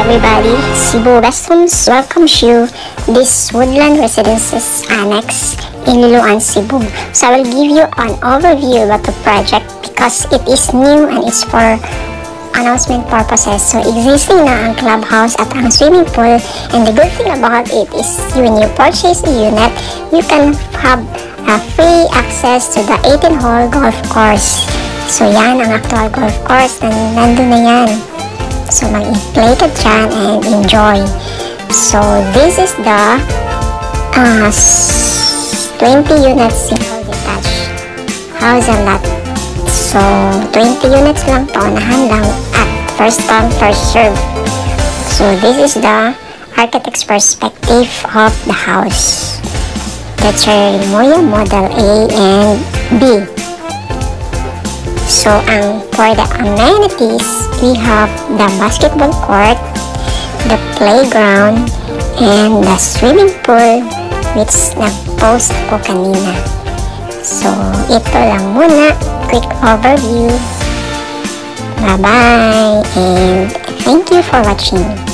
everybody, Cebu Best Homes welcomes you this Woodland Residences Annex in Woodland, Cebu. So I will give you an overview about the project because it is new and it's for announcement purposes. So existing na ang clubhouse at ang swimming pool, and the good thing about it is when you purchase a unit, you can have a free access to the 18-hole golf course. So yan ang actual golf course na nandun na yan. So mag-play ka dyan and enjoy. So this is the 20 units single detached house and lot. So 20 units lang, paunahan lang at first come first serve. So this is the architect's perspective of the house. That's your Moya Model A and B. So for the amenities, we have the basketball court, the playground, and the swimming pool which nag-post ko kanina. So ito lang muna, quick overview. Bye-bye and thank you for watching.